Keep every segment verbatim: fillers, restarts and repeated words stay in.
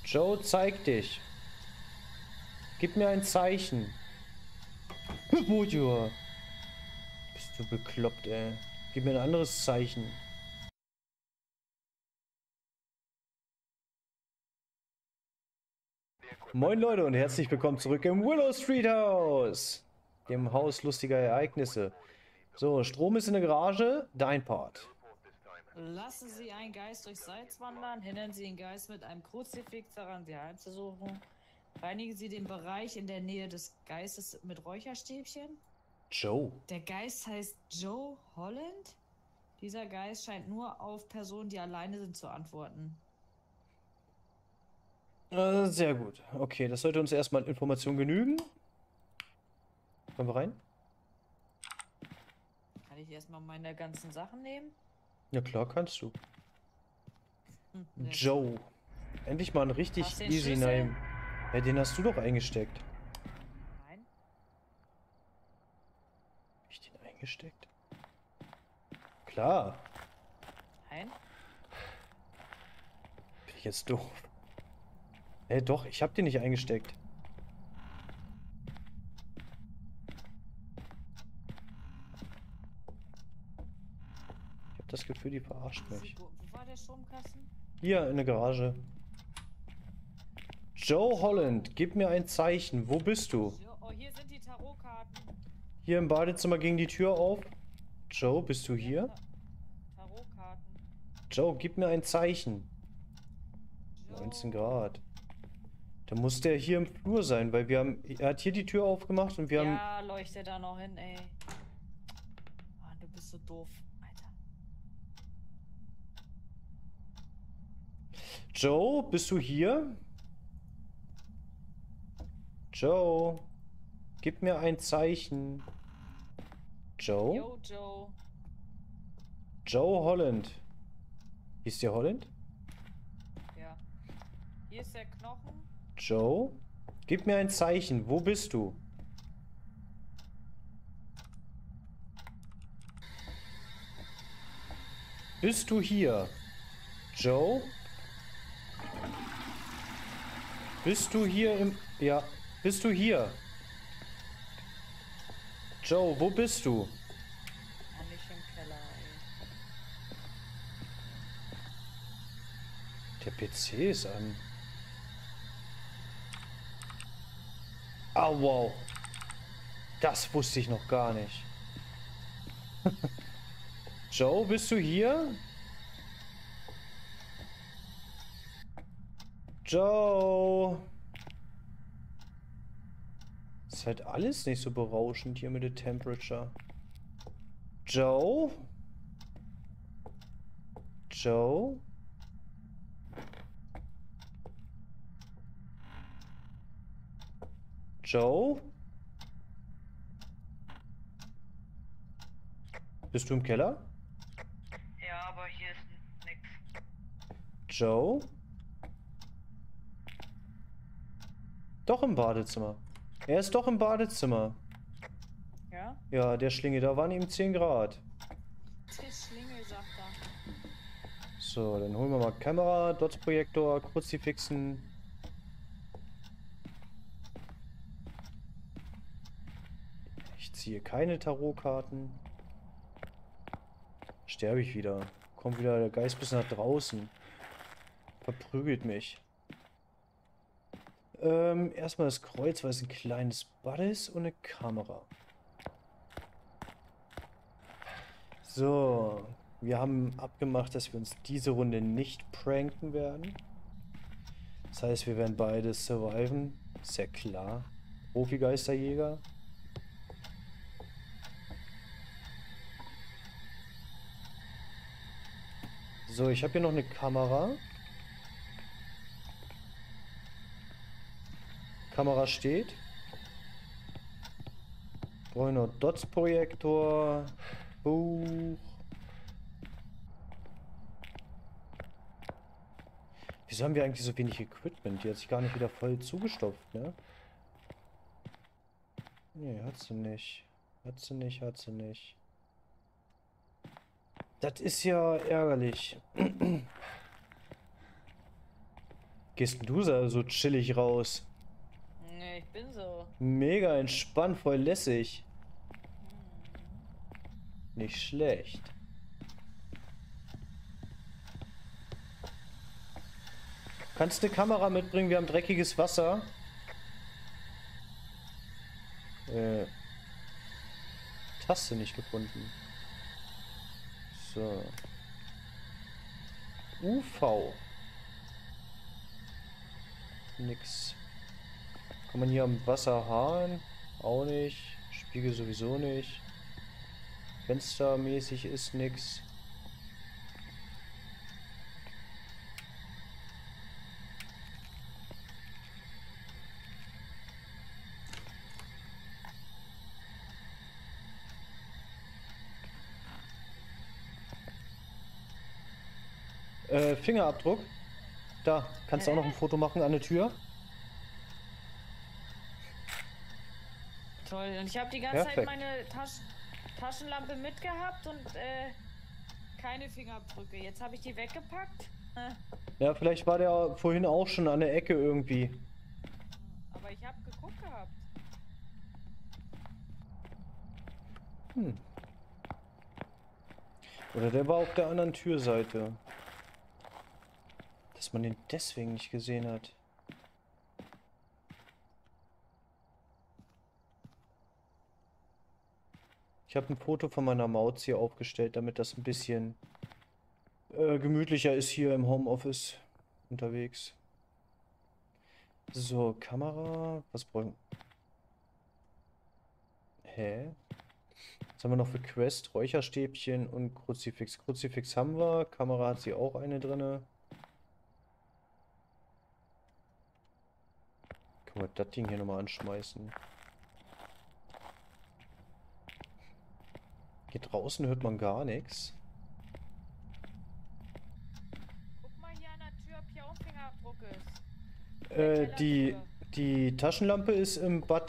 Joe, zeig dich. Gib mir ein Zeichen. Bojo. Bist du bekloppt, ey. Gib mir ein anderes Zeichen. Moin Leute und herzlich willkommen zurück im Willow Street House. Dem Haus lustiger Ereignisse. So, Strom ist in der Garage. Dein Part. Lassen Sie einen Geist durchs Salz wandern, hindern Sie den Geist mit einem Kruzifix daran, Sie heimzusuchen. Reinigen Sie den Bereich in der Nähe des Geistes mit Räucherstäbchen. Joe. Der Geist heißt Joe Holland. Dieser Geist scheint nur auf Personen, die alleine sind, zu antworten. Äh, sehr gut. Okay, das sollte uns erstmal Information genügen. Kommen wir rein? Kann ich erstmal meine ganzen Sachen nehmen? Ja klar, kannst du. Hm, sehr Joe. Endlich mal ein richtig Hast du den easy Schlüssel? Name. Ja, den hast du doch eingesteckt. Nein. Hab ich den eingesteckt? Klar. Nein. Bin ich jetzt doof? Hä, doch, ich hab den nicht eingesteckt. Ich hab das Gefühl, die verarscht mich. Wo, wo war der Stromkasten? Hier, in der Garage. Joe Holland, gib mir ein Zeichen. Wo bist du? Jo, oh, hier sind die Tarotkarten. Hier im Badezimmer ging die Tür auf. Joe, bist du hier? Ta Tarotkarten. Joe, gib mir ein Zeichen. Joe. neunzehn Grad. Da muss der hier im Flur sein, weil wir haben... Er hat hier die Tür aufgemacht und wir haben... Ja, leuchte da noch hin, ey. Mann, du bist so doof, Alter. Joe, bist du hier? Joe, gib mir ein Zeichen. Joe? Yo, Joe. Joe Holland. Hieß der Holland? Ja. Hier ist der Knochen. Joe, gib mir ein Zeichen. Wo bist du? Bist du hier? Joe? Bist du hier im... Ja, bist du hier? Joe, wo bist du? Ah, nicht im Keller, ey. Der P C ist an. Ah, wow. Das wusste ich noch gar nicht. Joe, bist du hier? Joe. Ist halt alles nicht so berauschend hier mit der Temperature. Joe? Joe? Joe? Bist du im Keller? Ja, aber hier ist nix. Joe? Doch im Badezimmer. Er ist doch im Badezimmer. Ja? Ja, der Schlinge, da waren ihm zehn Grad. Der Schlingel, sagt er. So, dann holen wir mal Kamera, Dots-Projektor, Kruzifixen. Ich ziehe keine Tarotkarten. Sterbe ich wieder. Kommt wieder der Geist bis nach draußen. Verprügelt mich. Ähm, erstmal das Kreuz, weil es ein kleines Bad ist und eine Kamera. So, wir haben abgemacht, dass wir uns diese Runde nicht pranken werden. Das heißt, wir werden beide surviven. Ist ja klar. Profi-Geisterjäger. So, ich habe hier noch eine Kamera. Kamera steht. Brauche noch Dots-Projektor. Buch. Wieso haben wir eigentlich so wenig Equipment? Die hat sich gar nicht wieder voll zugestopft, ne? Nee, hat sie nicht. Hat sie nicht, hat sie nicht. Das ist ja ärgerlich. Gehst denn du so so chillig raus? Nee, ich bin so. Mega entspannt, voll lässig. Hm. Nicht schlecht. Kannst du eine Kamera mitbringen? Wir haben dreckiges Wasser. Äh, Taste nicht gefunden. So. U V. Nix. Kann man hier am Wasserhahn? Auch nicht. Spiegel sowieso nicht. Fenstermäßig ist nix. Äh, Fingerabdruck. Da, kannst du auch noch ein Foto machen an der Tür? Toll. Und ich habe die ganze Perfekt. Zeit meine Tasch Taschenlampe mitgehabt und äh, keine Fingerabdrücke. Jetzt habe ich die weggepackt. Äh, Ja, vielleicht war der vorhin auch schon an der Ecke irgendwie. aber ich habe geguckt gehabt. Hm. Oder der war auf der anderen Türseite. Dass man den deswegen nicht gesehen hat. Ich habe ein Foto von meiner Maus hier aufgestellt, damit das ein bisschen äh, gemütlicher ist hier im Homeoffice unterwegs. So, Kamera. Was brauchen Hä? Was haben wir noch für Quest? Räucherstäbchen und Kruzifix. Kruzifix haben wir. Kamera hat sie auch eine drinne. Können wir das Ding hier nochmal anschmeißen? Hier draußen hört man gar nichts. Guck mal hier an der Tür, ob hier auch ein Fingerabdruck ist. Äh, die, die Taschenlampe ist im Bad.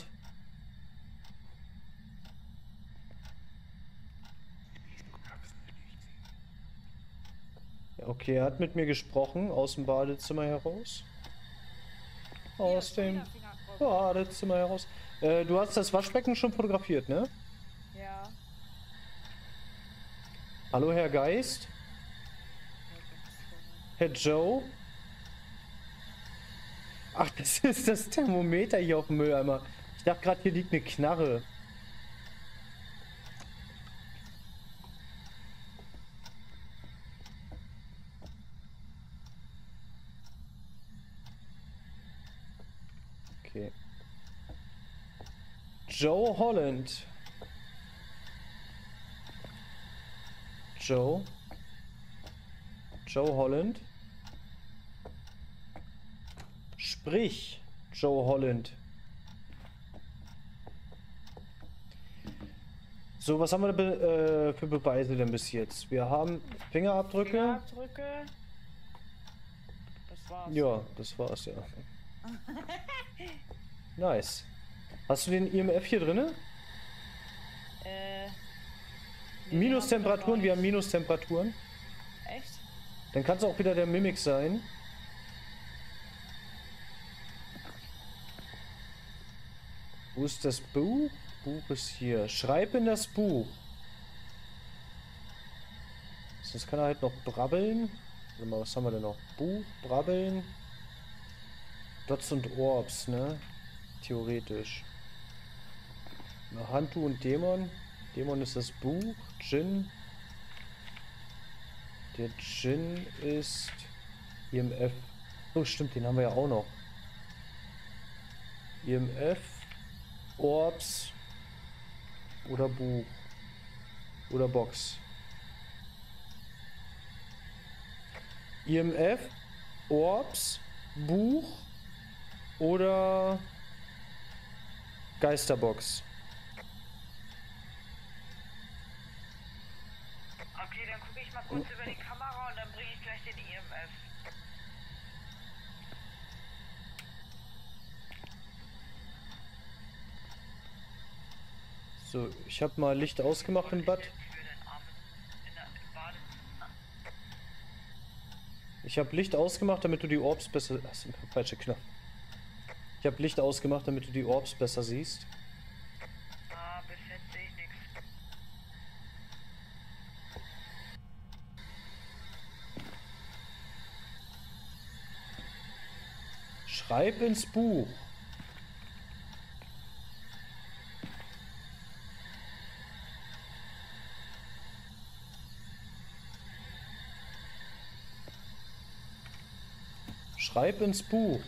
Ja, okay, er hat mit mir gesprochen, aus dem Badezimmer heraus. Aus dem Badezimmer heraus. Äh, du hast das Waschbecken schon fotografiert, ne? Ja. Hallo, Herr Geist? Herr Joe? Ach, das ist das Thermometer hier auf dem Mülleimer. Ich dachte gerade, hier liegt eine Knarre. Okay. Joe Holland. Joe. Joe Holland. Sprich, Joe Holland. So, was haben wir be äh, für Beweise denn bis jetzt? Wir haben Fingerabdrücke. Fingerabdrücke. Das war's. Ja, das war's ja. Nice. Hast du den I M F hier drinne? Äh. nee, Minustemperaturen, wir haben den Minustemperaturen. hab ich- Echt? Dann kann es auch wieder der Mimik sein. Wo ist das Buch? Buch ist hier. Schreib in das Buch. Sonst kann er halt noch brabbeln. Warte mal, was haben wir denn noch? Buch, brabbeln. Dots und Orbs, ne? Theoretisch. Na, Hantu und Dämon. Dämon ist das Buch. Djinn. Der Djinn ist I M F. Oh, stimmt, den haben wir ja auch noch. I M F, Orbs oder Buch oder Box. I M F, Orbs, Buch oder Geisterbox. Okay, dann gucke ich mal kurz über die Kamera und dann bringe ich gleich den I M F. So, ich habe mal Licht ausgemacht im Bad. Für den Arm in der Badezimmer. Ich Ich habe Licht ausgemacht, damit du die Orbs besser... Ach, das ist der falsche Knopf. Ich habe Licht ausgemacht, damit du die Orbs besser siehst. Ah, bis jetzt sehe ich nichts. Schreib ins Buch. Schreib ins Buch.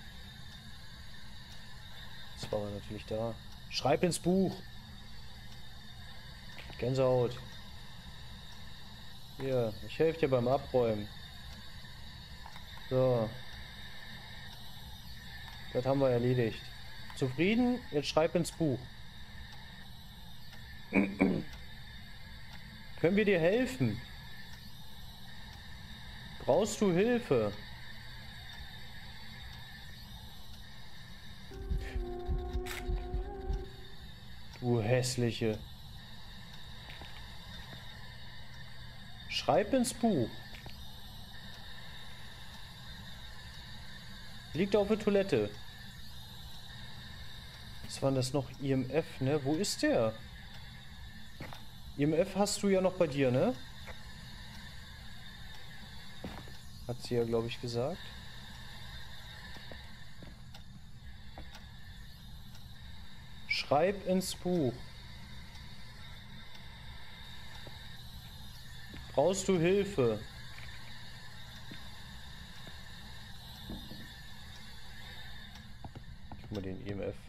Das war natürlich da. Schreib ins Buch. Gänsehaut. Hier, ich helfe dir beim Abräumen. So. Das haben wir erledigt. Zufrieden? Jetzt schreib ins Buch. Können wir dir helfen? Brauchst du Hilfe? Du hässliche. Schreib ins Buch. Liegt auf der Toilette. Was war denn das noch? I M F, ne? Wo ist der? I M F hast du ja noch bei dir, ne? Hat sie ja, glaube ich, gesagt. Schreib ins Buch. Brauchst du Hilfe? Guck mal den I M F.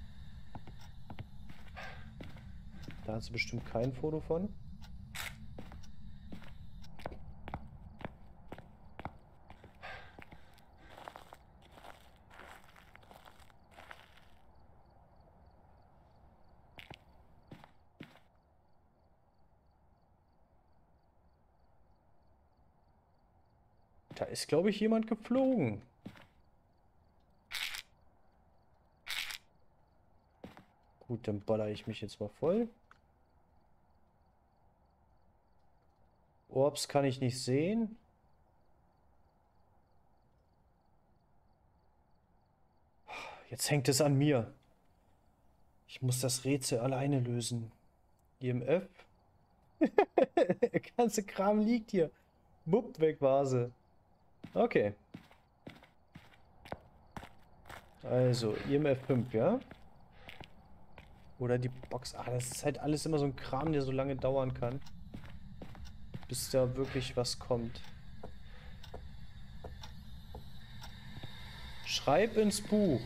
Da hast du bestimmt kein Foto von. Da ist, glaube ich, jemand geflogen. Gut, dann baller ich mich jetzt mal voll. Orbs kann ich nicht sehen. Jetzt hängt es an mir. Ich muss das Rätsel alleine lösen. I M F. Der ganze Kram liegt hier. Bupp, weg war sie. Okay. Also, I M F fünf, ja? Oder die Box. Ah, das ist halt alles immer so ein Kram, der so lange dauern kann. Bis da wirklich was kommt. Schreib ins Buch.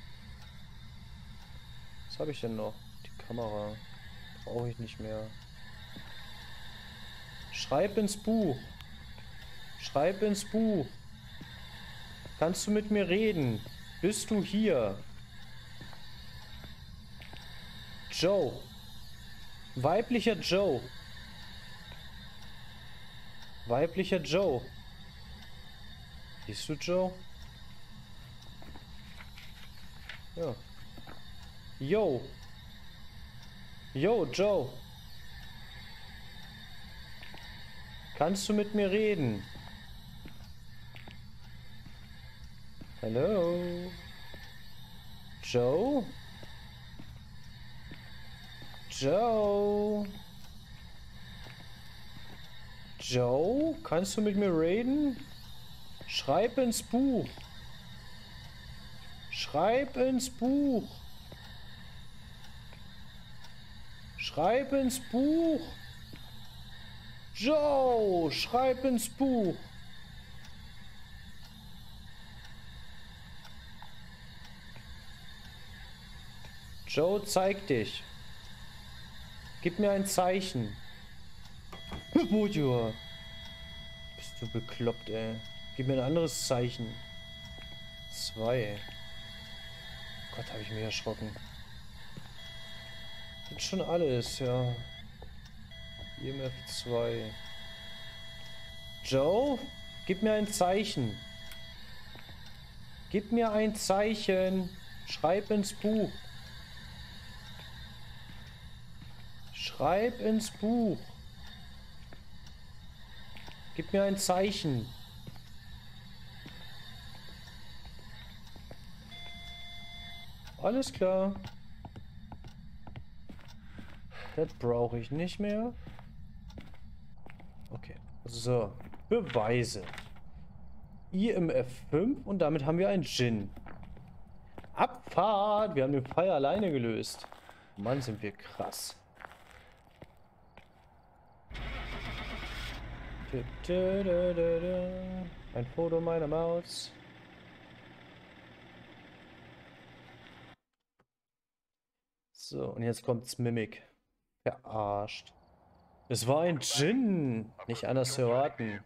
Was habe ich denn noch? Die Kamera. Brauche ich nicht mehr. Schreib ins Buch. Schreib ins Buch. Kannst du mit mir reden? Bist du hier? Joe. Weiblicher Joe. Weiblicher Joe. Siehst du Joe? Ja. Yo. Yo, Joe. Kannst du mit mir reden? Hallo? Joe? Joe? Joe? Kannst du mit mir reden? Schreib ins Buch. Schreib ins Buch. Schreib ins Buch. Joe, schreib ins Buch. Joe, zeig dich. Gib mir ein Zeichen. Mojo. Bist du bekloppt, ey. Gib mir ein anderes Zeichen. Zwei. Gott, habe ich mich erschrocken. Das ist schon alles, ja. I M F zwei. Joe, gib mir ein Zeichen. Gib mir ein Zeichen. Schreib ins Buch. Schreib ins Buch. Gib mir ein Zeichen. Alles klar. Das brauche ich nicht mehr. Okay. So. Beweise. I M F fünf und damit haben wir einen Djinn. Abfahrt! Wir haben den Fall alleine gelöst. Mann, sind wir krass. Ein Foto meiner Maus. So, und jetzt kommt's Mimik. Verarscht. Es war ein Djinn. Nicht anders zu erwarten.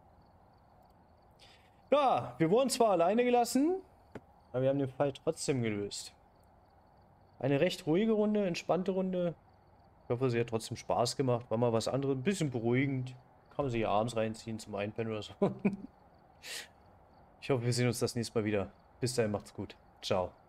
Ja, wir wurden zwar alleine gelassen, aber wir haben den Fall trotzdem gelöst. Eine recht ruhige Runde, entspannte Runde. Ich hoffe, sie hat trotzdem Spaß gemacht. War mal was anderes, ein bisschen beruhigend. Kann man sich ja abends reinziehen zum Einpennen oder so. Ich hoffe, wir sehen uns das nächste Mal wieder. Bis dahin, macht's gut. Ciao.